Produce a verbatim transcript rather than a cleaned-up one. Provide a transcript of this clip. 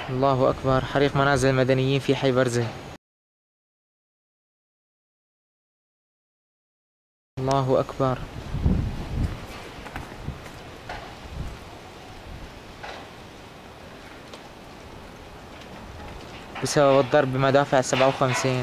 الله أكبر، حريق منازل المدنيين في حي برزة. الله أكبر. بسبب الضرب بمدافع سبعة وخمسين.